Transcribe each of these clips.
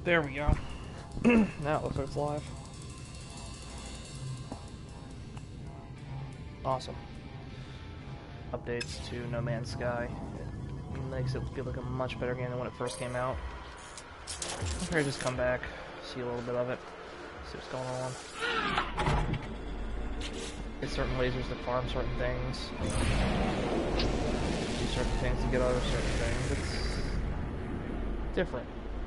There we go. Now it looks like it's live. Awesome. Updates to No Man's Sky. It makes it feel like a much better game than when it first came out. I'm going to just come back, see a little bit of it, see what's going on. Get certain lasers to farm certain things. Do certain things to get other certain things. It's different.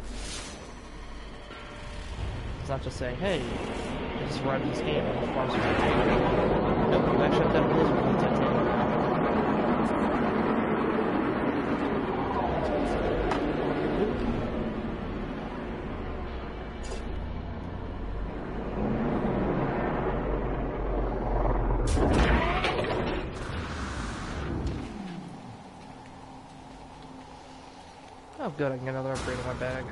It's not just saying, hey, just run this game and farm some titanium. Nope, you actually have to have a laser for the titanium. Oh good, I can get another upgrade in my bag.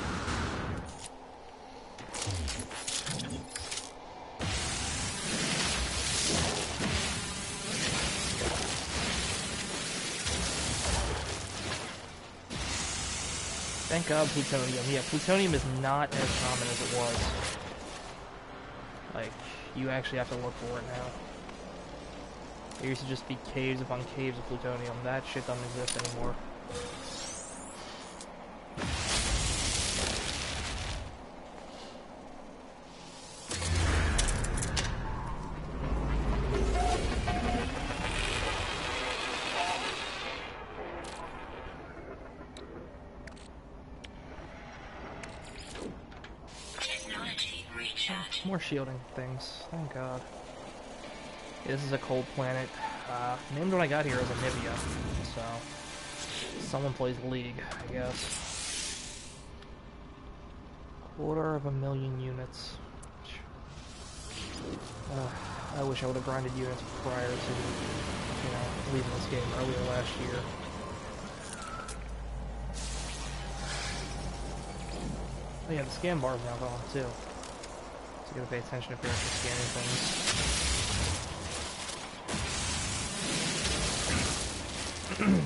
Thank God plutonium. Yeah, plutonium is not as common as it was. Like, you actually have to look for it now. There used to just be caves upon caves of plutonium. That shit doesn't exist anymore. More shielding things, thank God. Yeah, this is a cold planet. Named when I got here as Anivia, so someone plays League, I guess. 250,000 units. I wish I would have grinded units prior to, leaving this game earlier last year. Oh yeah, the scan bar's now gone too. You gotta pay attention if you're actually scanning things.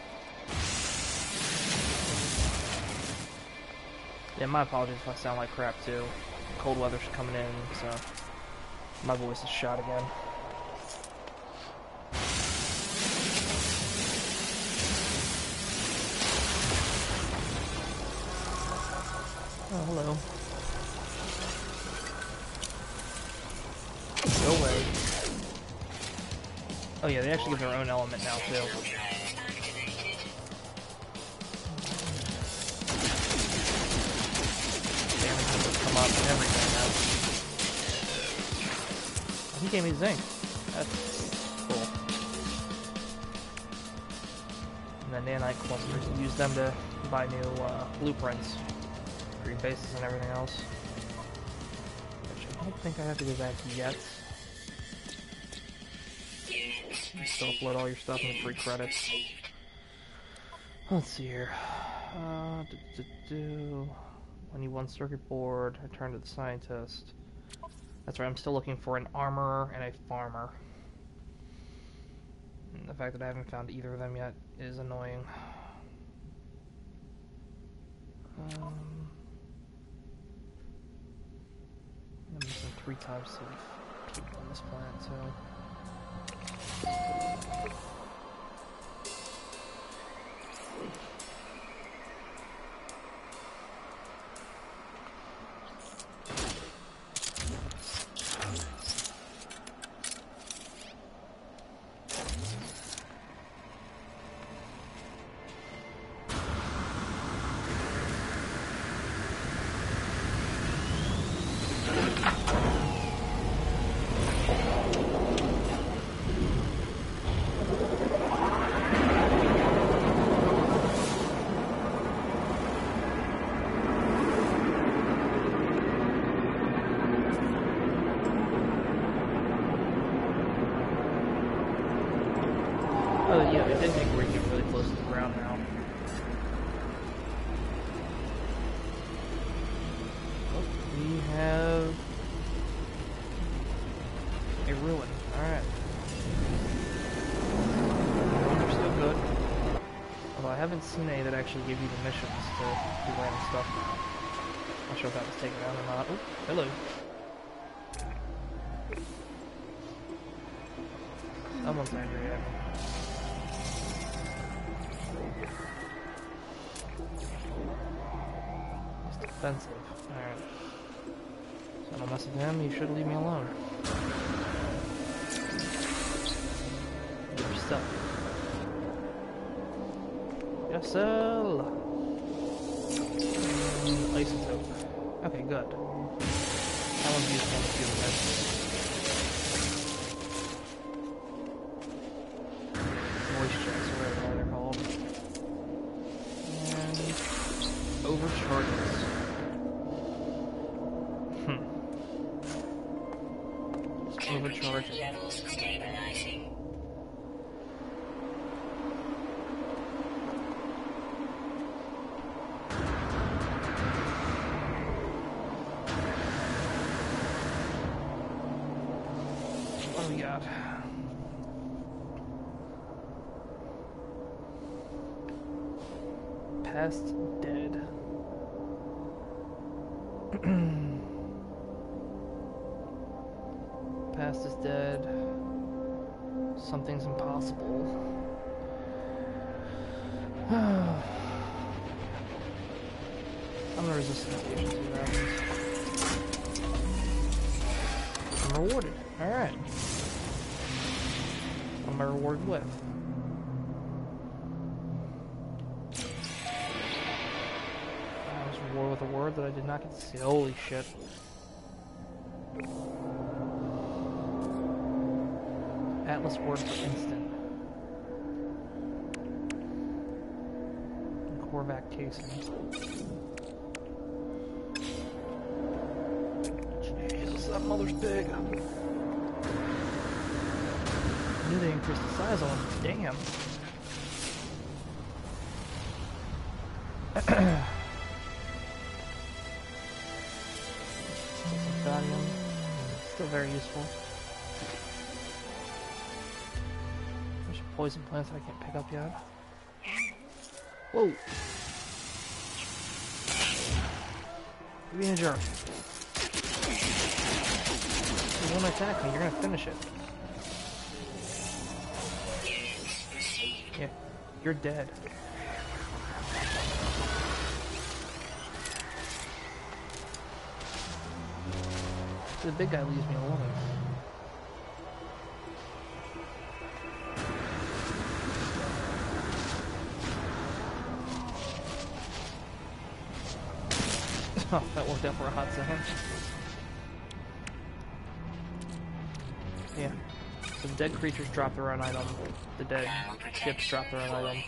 Yeah, my apologies if I sound like crap too. Cold weather's coming in, so my voice is shot again. Oh, hello. Go away. Oh yeah, they actually give their own element now too. Damage numbers come up and everything now. Oh, he gave me zinc. That's cool. And then nanite clusters, use them to buy new blueprints for your bases and everything else. Which I don't think I have to do that yet. You still upload all your stuff in free credits. Let's see here. When you won circuit board, return to the scientist. That's right, I'm still looking for an armorer and a farmer. And the fact that I haven't found either of them yet is annoying. I'm missing 3 times safe on this planet, so. Oh yeah, they did make where you get really close to the ground now. Oh, we have a ruin. Alright. Ruins are still good. Although I haven't seen any that actually give you the missions to do random stuff now. Not sure if that was taken out or not. Oh, hello. Someone's angry at me. He's defensive. Alright. So I don't mess with him, you should leave me alone. Yourself. Yes, sir. Isotope. Okay, good. That one's useful in the field of voice checks, whatever they're called. And overcharges. Just overcharging. Levels stabilizing. What do we got? Past dead. Past is dead. Something's impossible. I'm gonna resist temptation, see what happens. I'm rewarded. Alright. What am I rewarded with? I was rewarded with a word that I did not get to see. Holy shit. Atlas word for instant. Korvac casing. Jesus, that mother's big. I knew they increased the size on them. Damn. Got still very useful. There's poison plants that I can't pick up yet. Whoa! You're being a jerk. You won't attack me, you're gonna finish it. Yeah, you're dead. The big guy leaves me alone. Oh, that worked out for a hot second. Yeah. So the dead creatures drop their own item. The dead ships drop their own item.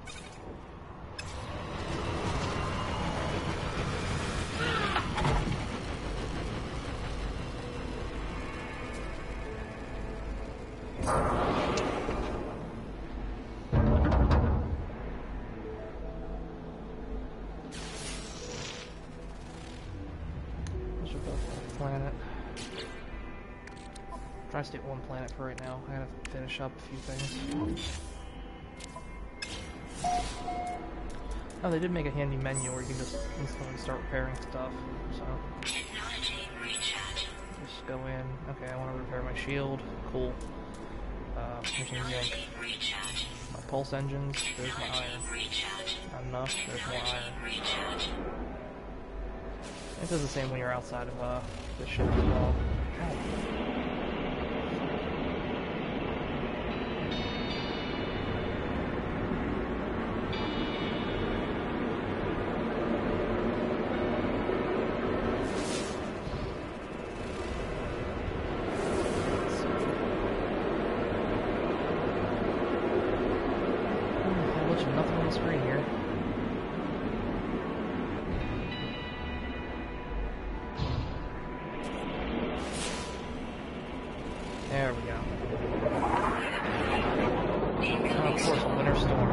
Try to stay at one planet for right now. I gotta finish up a few things. Oh, they did make a handy menu where you can just instantly start repairing stuff. So just go in. Okay, I want to repair my shield. Cool. My pulse engines. There's my iron. Not enough. There's more iron. It does the same when you're outside of the ship as well. Nothing on the screen here. There we go. Oh, of course, winter storm.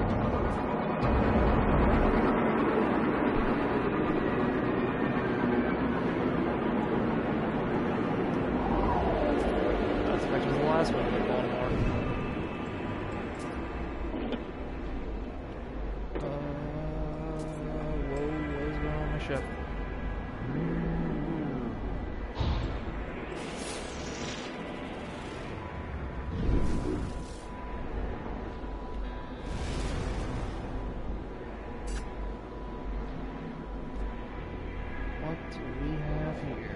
That's much as the last one with Baltimore. Whoa, what is going on my ship? What do we have here?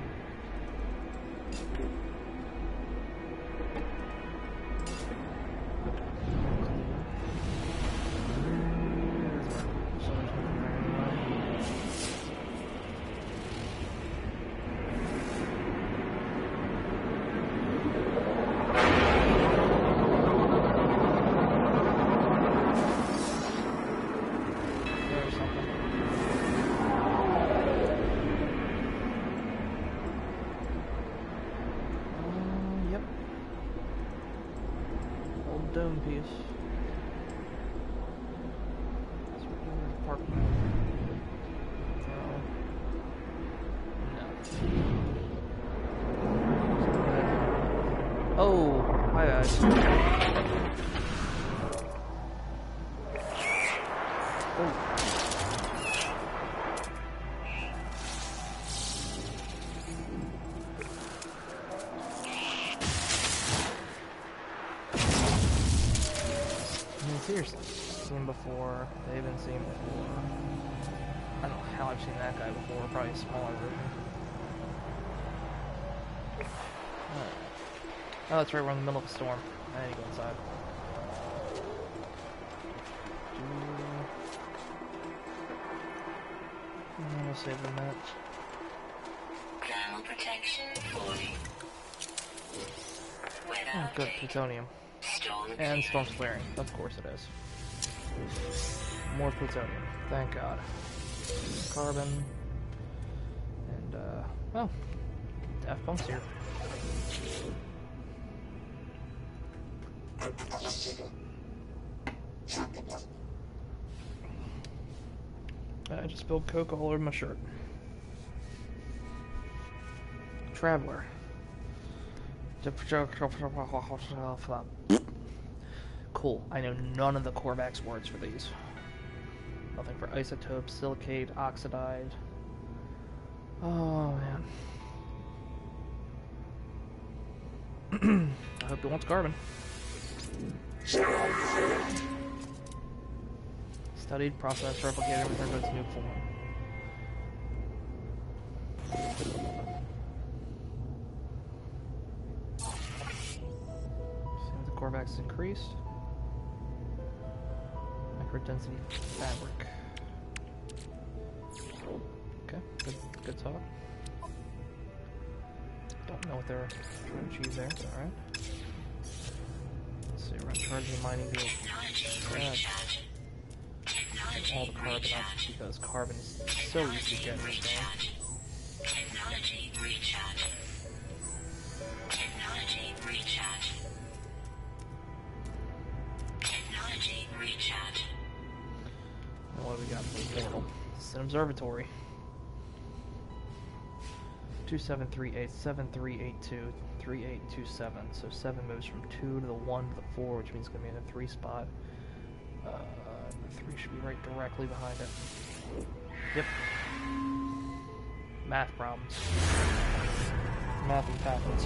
Dome piece. So we're doing the park now. No. Oh, hi guys. Oh. Seriously, seen before, they've been seen before. I don't know how I've seen that guy before, probably a smaller version. Alright. Oh, that's right, we're in the middle of a storm. I need to go inside. And we'll save the minute. Thermal protection falling. Oh, good, plutonium. And storm's clearing. Of course it is. More plutonium. Thank God. Carbon. And, well, Daft Punk's here. I just spilled Coke all over my shirt. Traveler. Cool. I know none of the Korvax words for these. Nothing for isotope, silicate, oxidide. Oh, man. I hope it wants carbon. Studied, processed, replicated, returned to its new form. See if the Korvax is increased. Microdensity fabric. Okay, good talk. Don't know what they're trying to achieve there, but alright. Let's see, we're charging mining field. All the carbon up because carbon is so easy to get in this game. Technology recharge. Technology recharge. Technology recharge. And what do we got for the portal? It's an observatory. 2738, 7382, 3827. So 7 moves from 2 to the 1 to the 4, which means it's going to be in the 3 spot. The 3 should be right directly behind it. Yep. Math problems. Math and packets.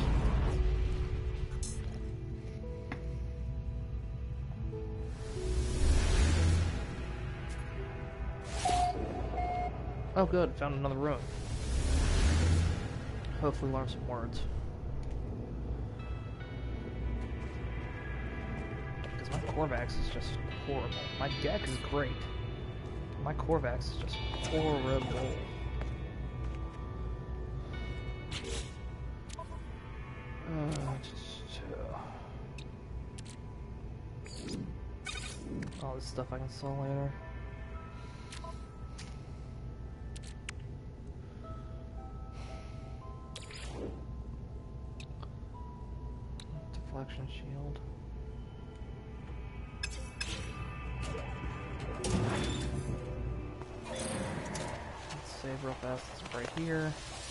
Oh good, found another room. Hopefully learn some words. Because my Korvax is just horrible. My deck is great. My Korvax is just horrible. All this stuff I can sell later. Deflection shield. Let's save real fast. It's right here.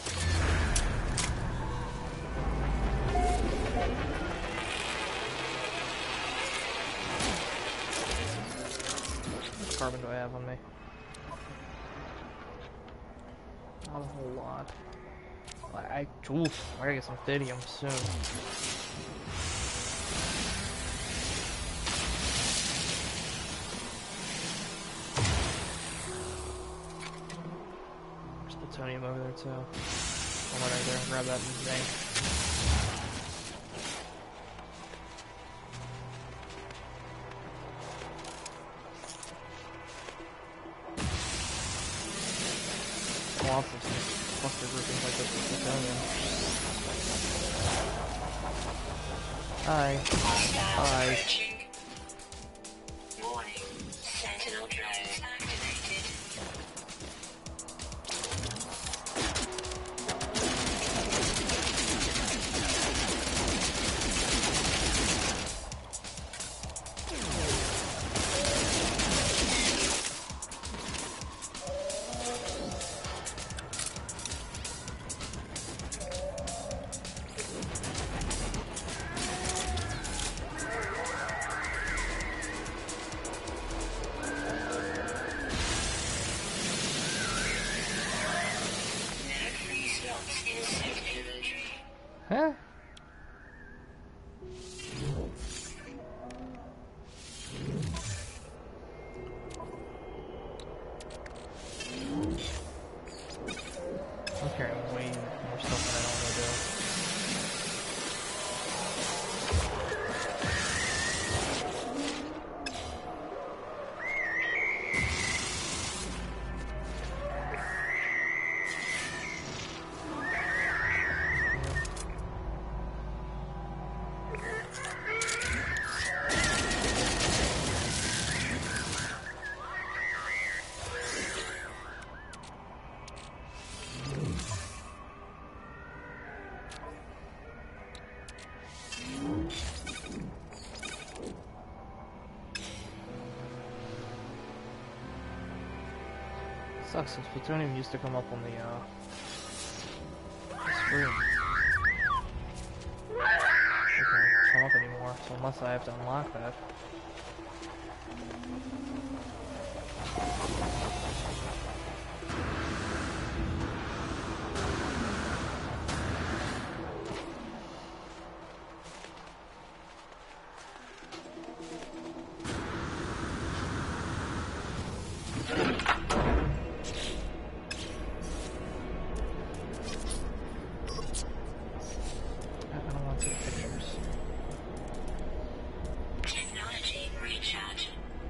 How much carbon do I have on me? Not a whole lot. I gotta get some Thadium soon. plutonium over there too. I'll run right there and grab that zinc. Lots of cluster groupings like this with plutonium. Hi. Hi. Warning. Sentinel drones activated. Huh? I'm carrying way more stuff than I normally do. Sucks, since plutonium used to come up on the screen. It doesn't come up anymore, so unless I have to unlock that. Technology recharge.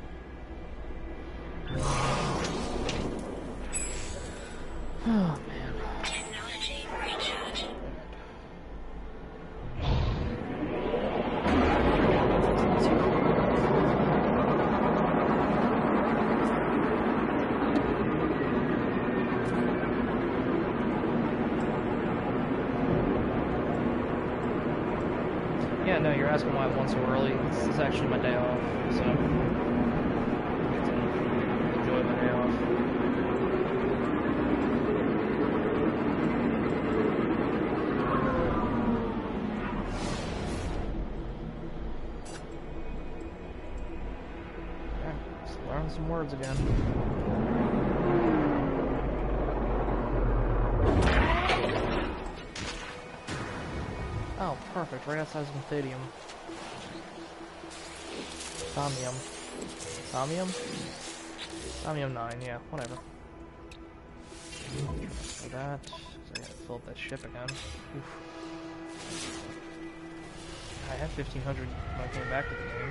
Oh man. Technology recharge. Yeah, no, you're asking why I won so early. This is actually my day off, so I get to enjoy my day off. Yeah, just learn some words again. Oh, perfect. Right outside Synthadium. Thaumium. Thaumium? Thaumium 9, yeah, whatever. For that, so I gotta fill up that ship again. Oof. I had 1500 when I came back to the game.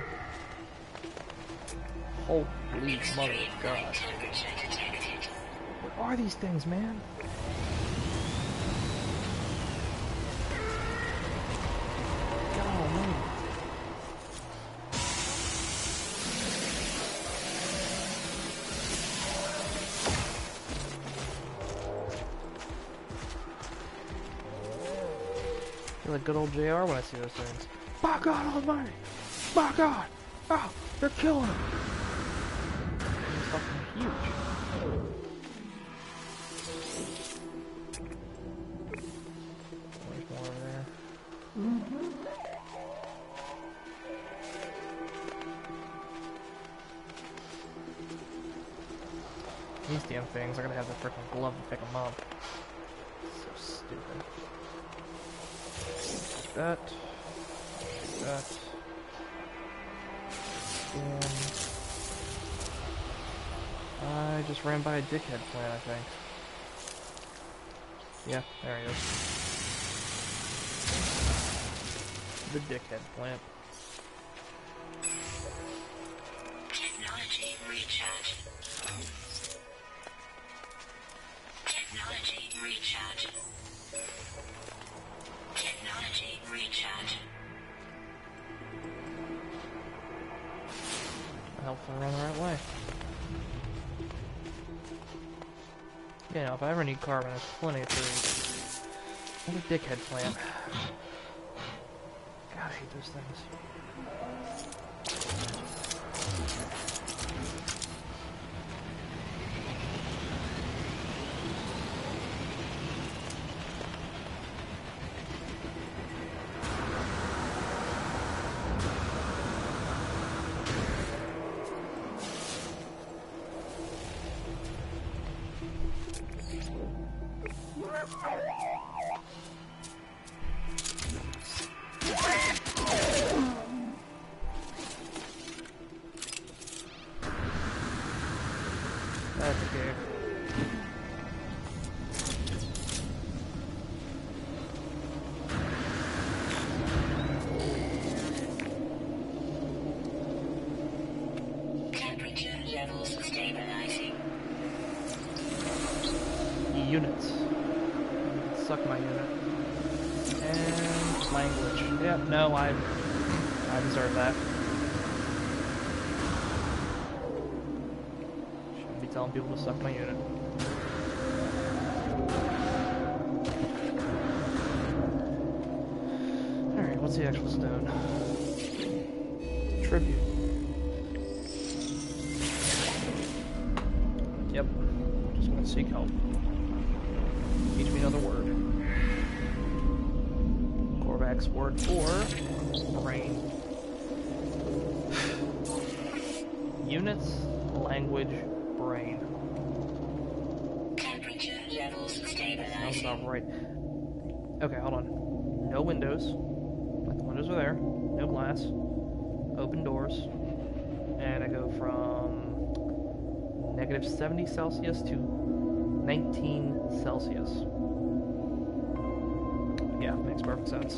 Holy mother of God. Temperature detected. What are these things, man? Oh, man. I feel like good old JR when I see those things. By God Almighty! By God! Oh, they're killing him! He's fucking huge. There's more over there. These damn things, I gotta have the freaking glove to pick them up. So stupid. That. That. And I just ran by a dickhead plant, I think. Yeah, there he is. The dickhead plant. Technology recharge. Technology recharge. Technology recharge. Helpful run the right way. Yeah, if I ever need carbon, there's plenty of trees. Another dickhead plant. God, I hate those things. That's a cave. Temperature levels stabilizing. Units. Suck my unit. And language. Yeah, no, I deserve that. Shouldn't be telling people to suck my unit. Alright, what's the actual stone? Tribute. Yep. Just gonna seek help. Teach me another word. Korvax word for brain. Units, language, brain. Temperature levels Sounds stabilizing. about right. Okay, hold on. No windows. Like the windows are there. No glass. Open doors. And I go from negative 70 Celsius to 19 Celsius. Yeah, makes perfect sense.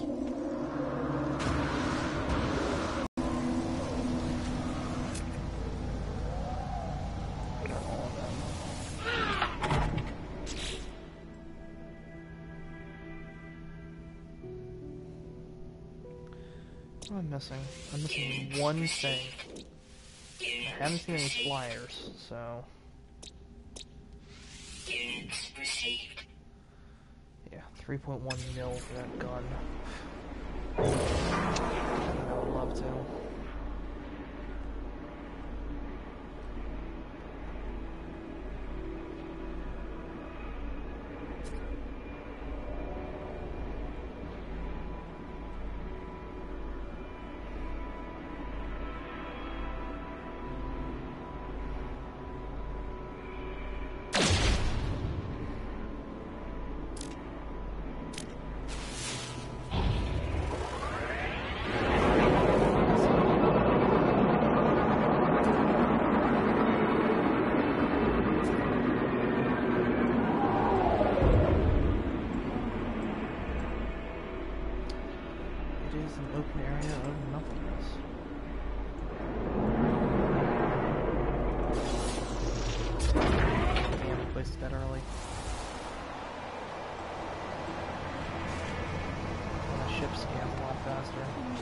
What am I missing? I'm missing one thing. I haven't seen any flyers, so Units received. yeah, 3.1 mil for that gun. I would love to. It is an open area of nothingness. Damn, I placed that early. My ship scans a lot faster.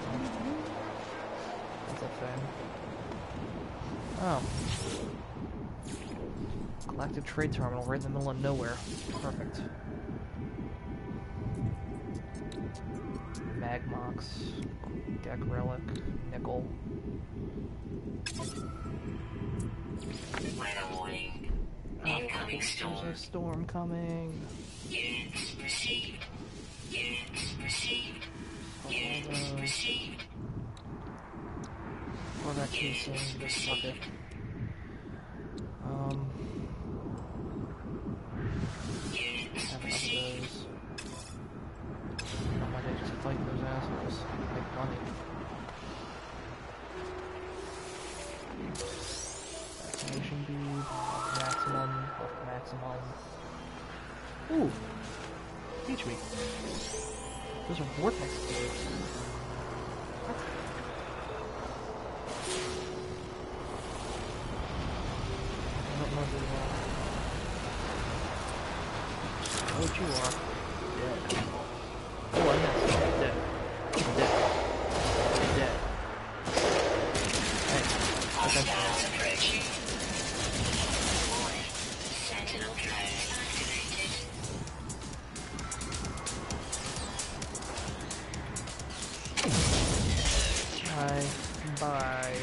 That's a thing. Oh. Galactic Trade Terminal right in the middle of nowhere. Perfect. Magmox, Deck Relic, Nickel. Weather warning. Incoming There's storm. a storm coming. Units received. Units received. Units Although, received. or that casing, this bucket. Units Have enough of received. those. Not my day just fighting those assholes. Make money. Vaccination bead, maximum, maximum. Ooh! Teach me. Those are vortex caves. I don't know who you are. Oh, what you are. Dead. Oh, I missed. Dead. Dead. Dead. Hey. Hostiles approaching. Warning. Sentinel drone activated. Bye. Bye.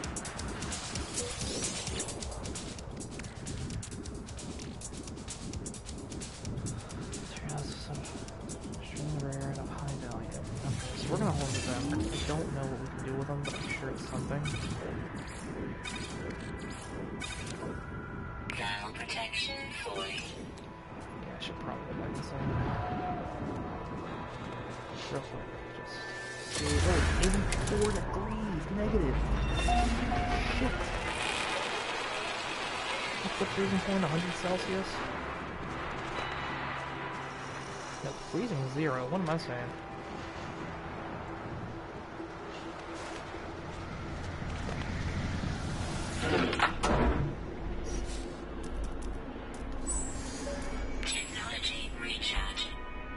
Extremely rare and of high value. Okay, so we're gonna hold it them. I don't know what we can do with them, but I'm sure it's something. Thermal protection fully. Yeah, I should probably go back inside. Real quick, just see. Oh, 84 degrees, negative. Shit. What's the freezing point? 100 Celsius? No, freezing is 0. What am I saying? Technology recharge.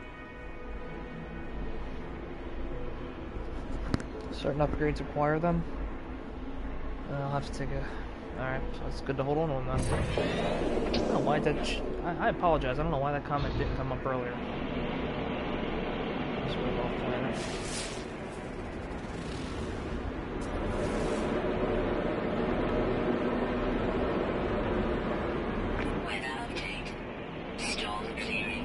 Certain upgrades require them. I'll have to take a... Alright, so it's good to hold on to them then. I don't know why that... I apologize, I don't know why that comment didn't come up earlier. Just move off planet. Weather update. Storm clearing.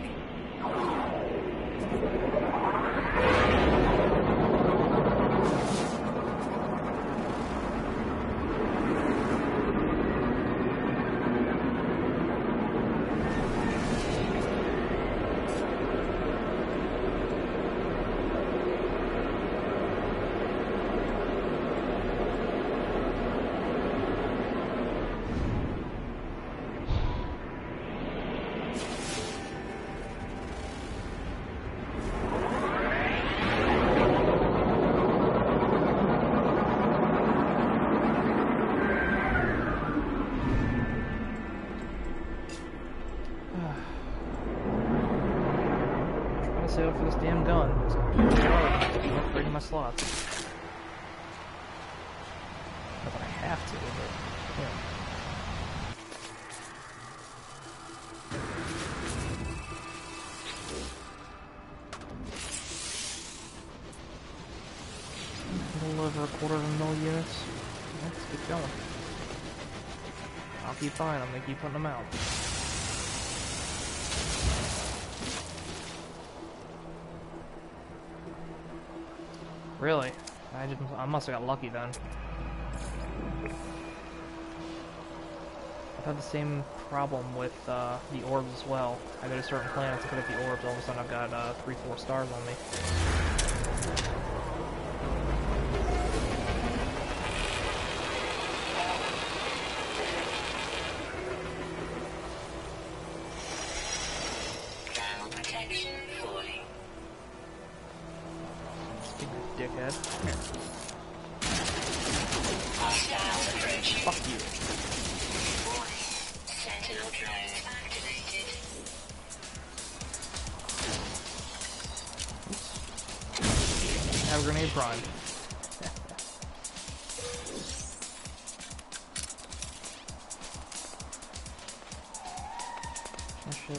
Trying to save up for this damn gun. It's really hard. I'm upgrading my slots. Not that I have to, but yeah. A little over 250,000 units. Let's keep going. I'll keep buying them, they keep putting them out. Really? I must have got lucky then. I've had the same problem with the orbs as well. I go to certain planets and pick up the orbs, all of a sudden I've got 3-4 stars on me. Thermal protection fully. Dickhead. Hostiles approaching. Fuck you. Warning. Sentinel drone activated. Have a grenade primed. Ship.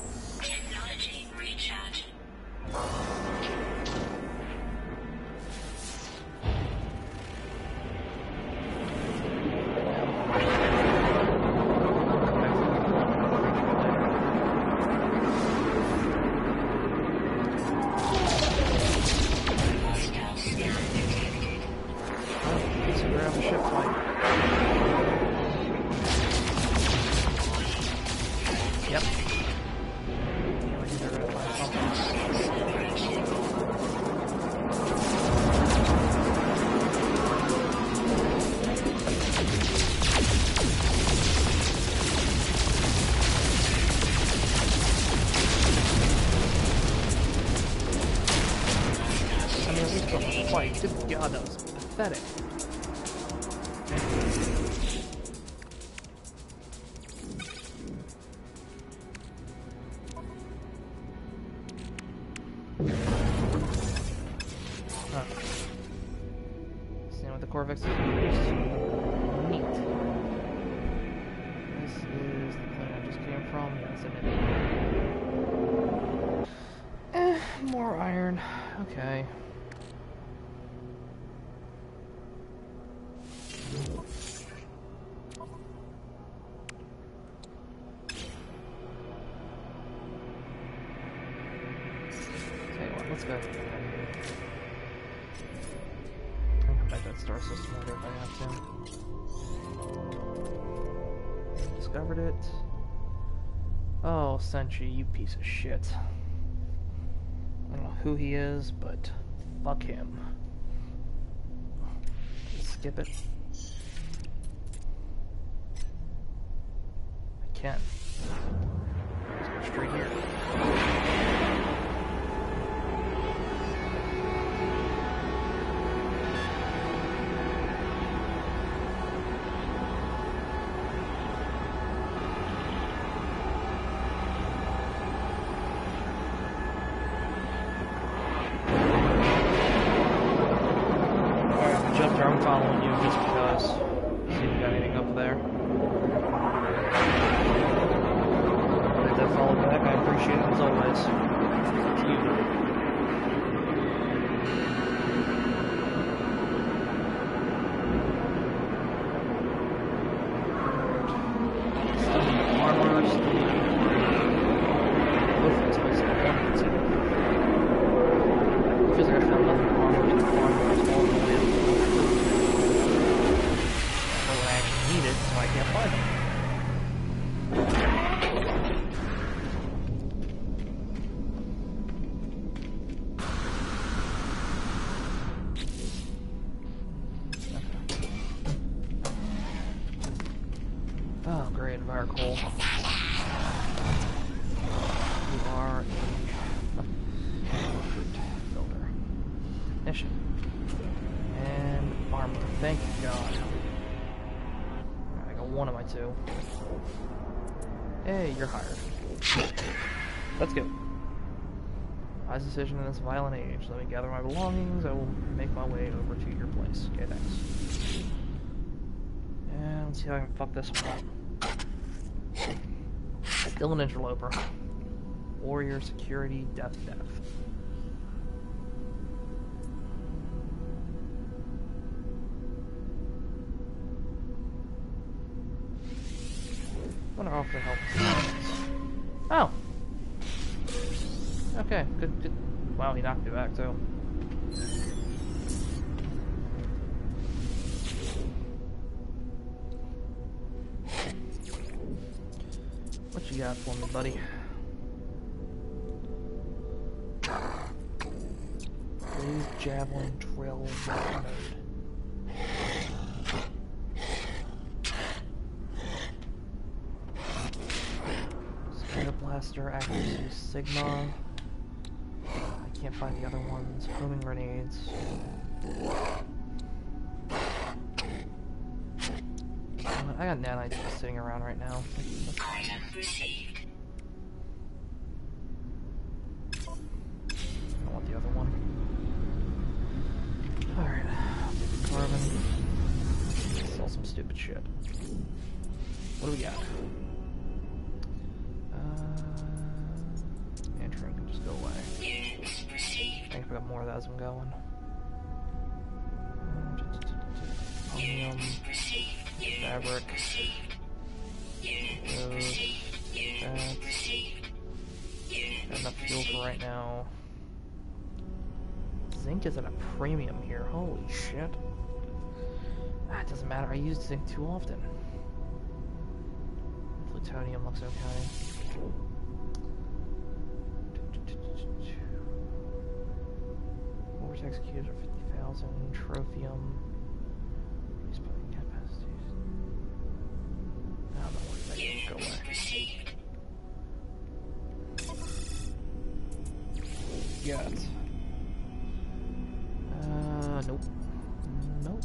Technology recharge. ship fight. Yep. Yeah, I think they're gonna find something. I mean, at least for the fight. Good God, that was pathetic. Huh. Seeing what the Corvex is used. Neat. This is the plane I just came from. Yes, I did. More iron. Okay. Let's go. I can come back to that star system later if I have to. Discovered it. Oh, Senshi, you piece of shit. I don't know who he is, but fuck him. Skip it. I can. Let's go straight here. I'm following you just because. See if you got anything up there. Let that follow back. I appreciate it as always. It's you. Oh, great, Envirocoal. You are a fruit builder. Mission. And armor. Thank God. Alright, I got one of my two. Hey, you're hired. Let's go. Wise decision in this violent age. Let me gather my belongings. I will make my way over to your place. Okay, thanks. And let's see how I can fuck this one up. Still an interloper. Warrior, security, death. Wonder how to help. Oh! Okay, good. Wow, he knocked me back too. What you got for me, buddy? Blaze Javelin Drill Mode. Spirit Blaster, Accuracy Sigma. I can't find the other ones. Homing Grenades. I got nanites just sitting around right now. Item received. I want the other one. Alright. Carbon. Sell some stupid shit. What do we got? Entering can just go away. Units received. I think I got more of that as I'm going. Units received. Fabric. Got enough fuel for right now. Zinc is at a premium here. Holy shit. It doesn't matter, I use zinc too often. Plutonium looks okay. Vortex cubes are 50,000. Trophium. Respawn capacities. I don't know what that is. Go away. Received. Got. Nope. Nope.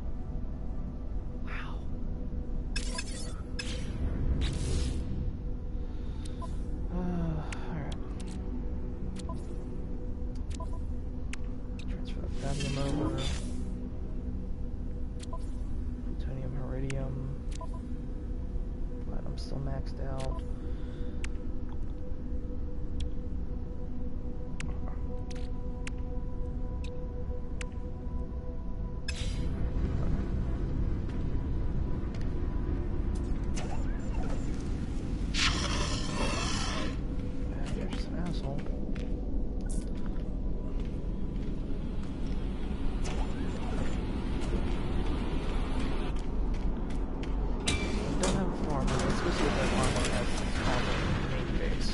Wow. Alright. Transfer the platinum over. Plutonium, iridium. Platinum's still maxed out. You're just an asshole. Don't have a farmer. Let's go see if that farmer has farmer main base.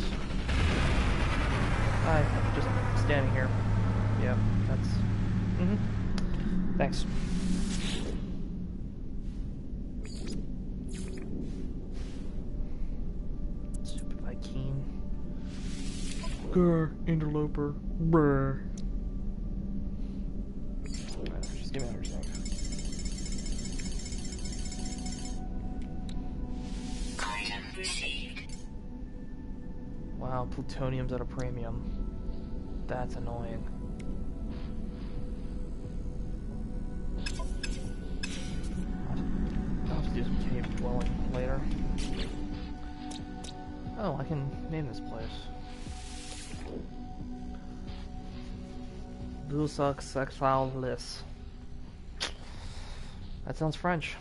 Hi, I'm just standing here. Yeah, that's. Thanks. Super Vikeen. Grr, interloper. Brr. Just give me another thing. Item received. Wow, plutonium's at a premium. That's annoying. I'll have to do some cave dwelling later. Oh, I can name this place. Dulsac Sexalis. That sounds French.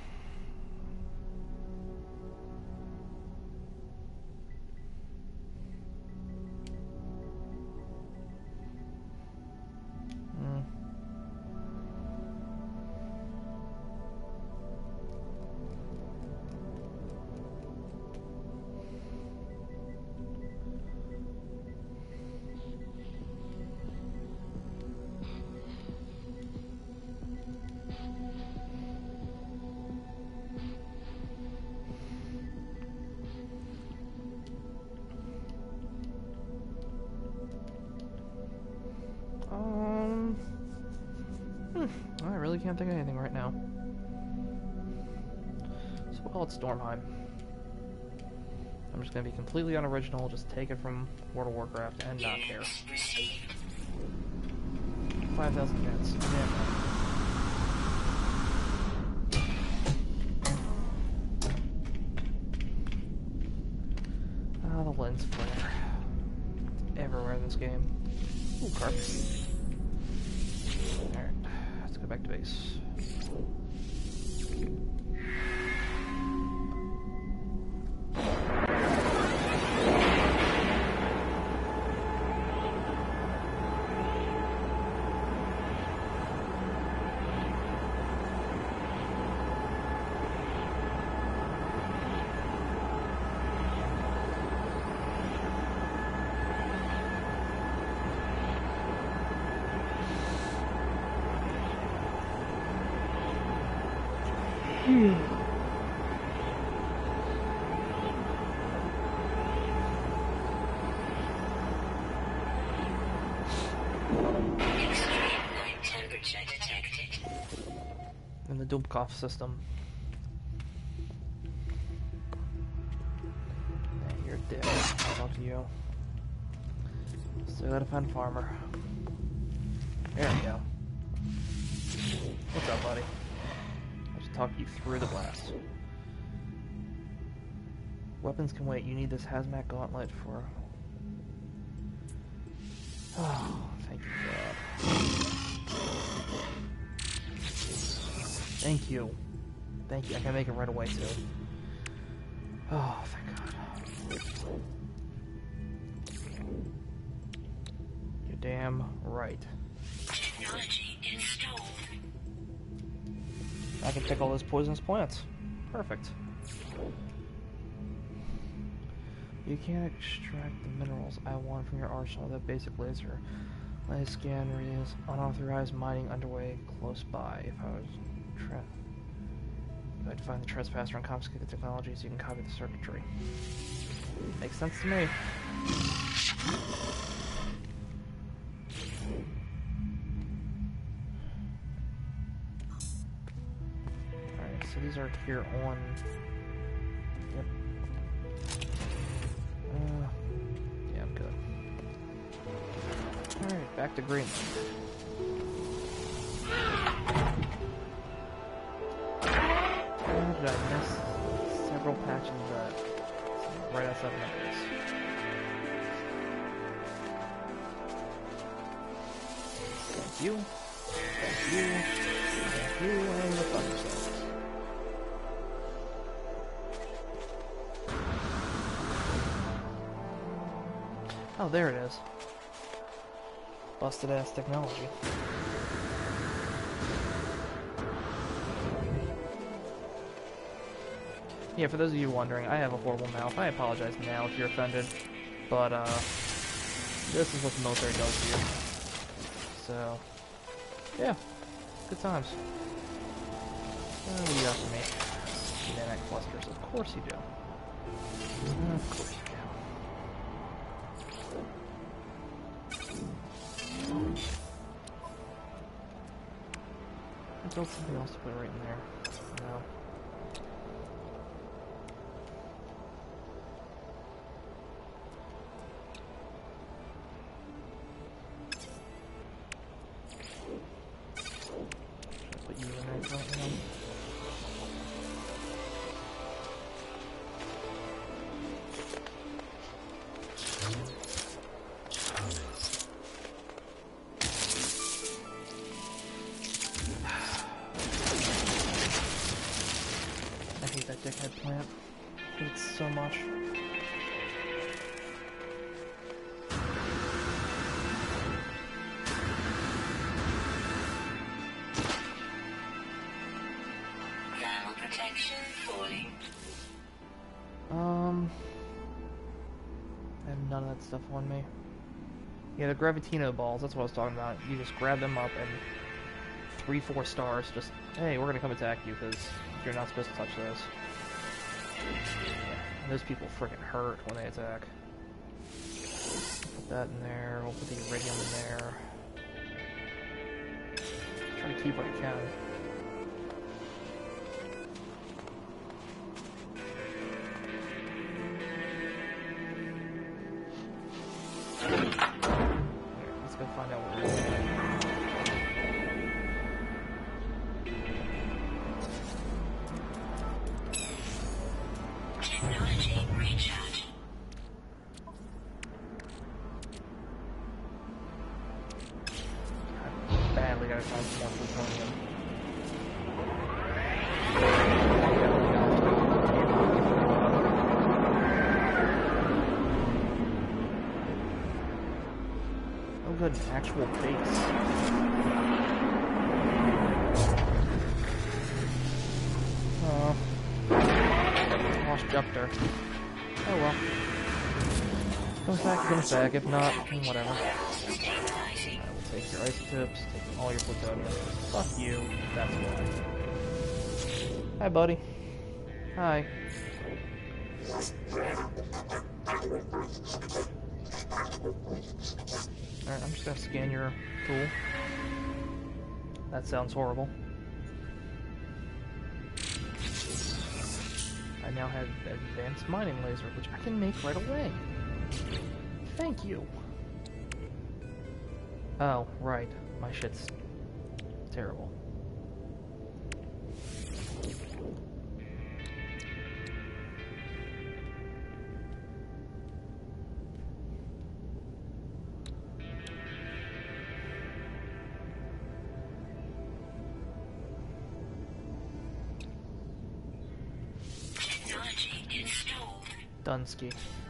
I really can't think of anything right now. So we'll call it Stormheim. I'm just gonna be completely unoriginal, just take it from World of Warcraft and not care. 5,000 units. Yeah. Ah, the lens flare. Everywhere in this game. Ooh, carpet. Alright, let's go back to base. Temperature detected. In the Dubkov system. Yeah, you're dead. I'll talk to you. Still gotta find Farmer. There we go. What's up, buddy? I'll just talk you through the blast. Weapons can wait. You need this hazmat gauntlet for... Oh, thank you, God. Thank you. Thank you. I can make it right away, too. Oh, thank God. You're damn right. Technology installed. I can pick all those poisonous plants. Perfect. You can't extract the minerals I want from your arsenal with that basic laser. My scan reads unauthorized mining underway close by. If I was I'd find the trespasser and confiscate the technology so you can copy the circuitry. Makes sense to me. Alright, so these are here on... Yep. Yeah, I'm good. Alright, back to Greenland. Did I miss several patches of that right outside my base? Thank you. Thank you. Thank you, and the thunder cells. Oh, there it is. Busted ass technology. Yeah, for those of you wondering, I have a horrible mouth. I apologize now if you're offended, but this is what the military does to you. So, yeah, good times. What do you got for me? Nanite clusters, of course you do. Of course you do. I built something else to put right in there. No. Put you in there right now. I hate that dickhead plant. I hate it so much. Thermal protection falling. I have none of that stuff on me. Yeah, the Gravitino balls, that's what I was talking about. You just grab them up and 3-4 stars, just, hey, we're gonna come attack you because you're not supposed to touch those. And those people freaking hurt when they attack. Put that in there, we'll put the iridium in there. Try to keep what I can. Let's go find out what we're doing. Technology recharge. I badly gotta find some more plutonium. Oh good, an actual base. Lost Jupiter. Oh well. Comes back. If not, whatever. I will take your isotopes, take all your plutonium. Fuck you, that's why. Hi, buddy. Hi. Alright, I'm just gonna scan your tool. That sounds horrible. I now have advanced mining laser, which I can make right away. Thank you. Oh, right. My shit's terrible. Technology installed. Dunsky.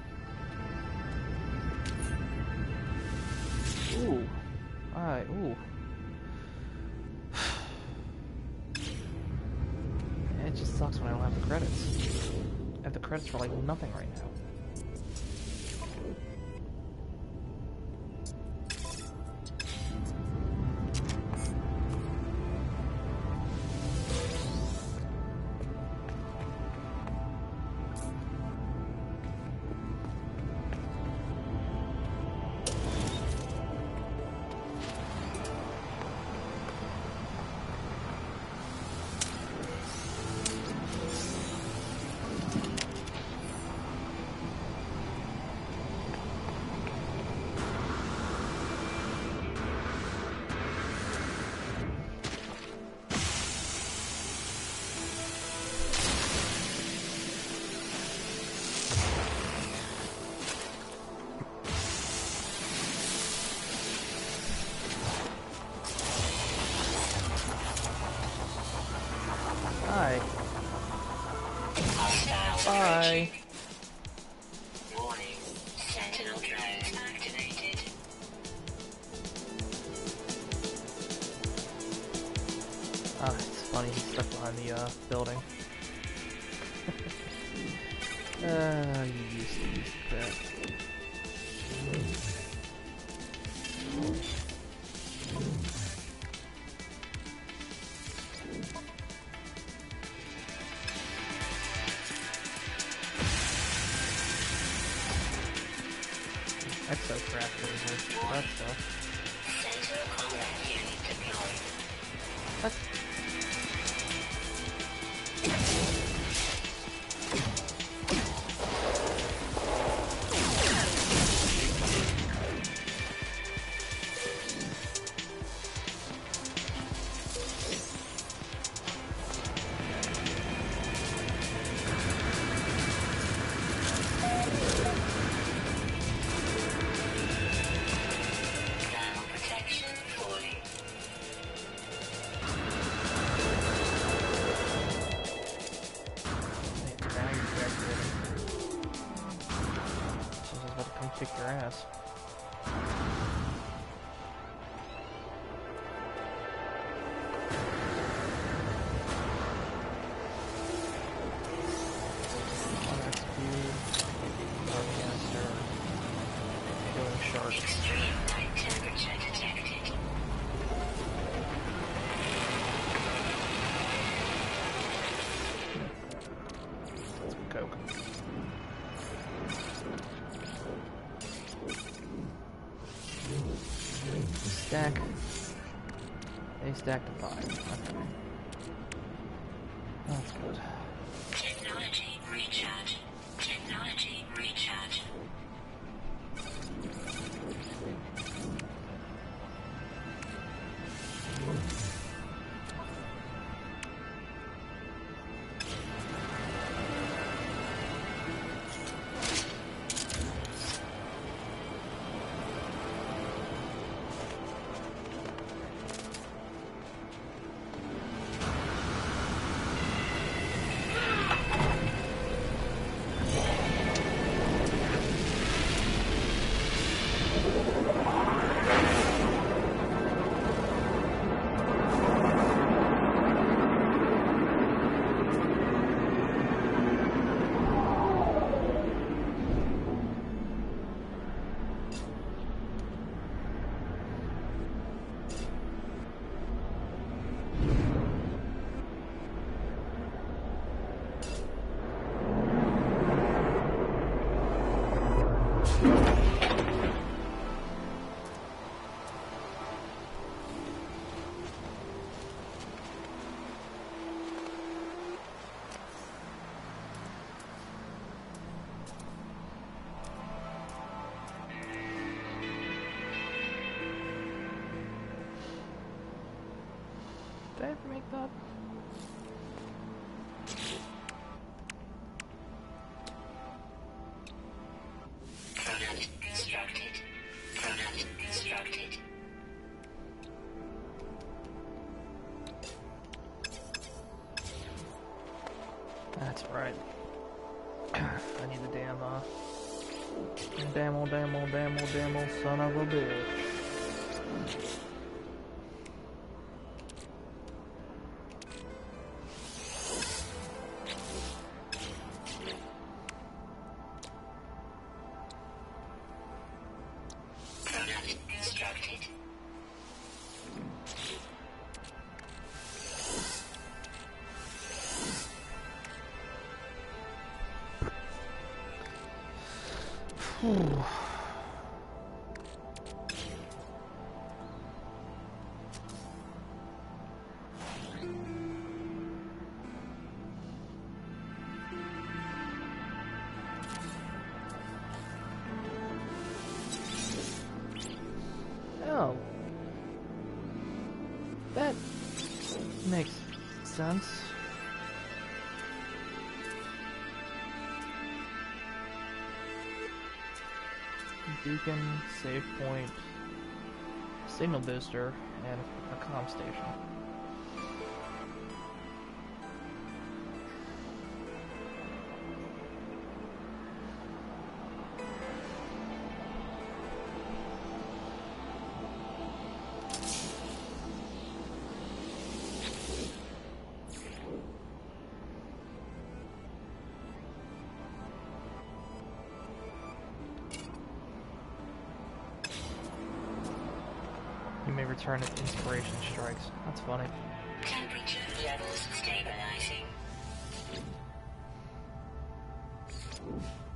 Ooh. Alright, ooh. sucks when I don't have the credits. I have the credits for like nothing right now. Hi. Bye. Warning. Sentinel drone activated. It's funny, he's stuck behind the building. You used to use that. Exocraft laser. That stuff. Sentinel combat unit deployed. What? Thermal protection falling. Now you're deactivating. This is about to come kick your ass. Extreme night temperature detected. Coke. Stack. A stack to 5. Okay. That's good. Technology recharge. Technology recharge. Did I ever make that? Product constructed. Product constructed. That's right. I need the damn old son of a bitch. Whew. Oh. That makes sense. Beacon, save point, signal booster, and a comm station. You may return if inspiration strikes. That's funny. Temperature levels stabilizing.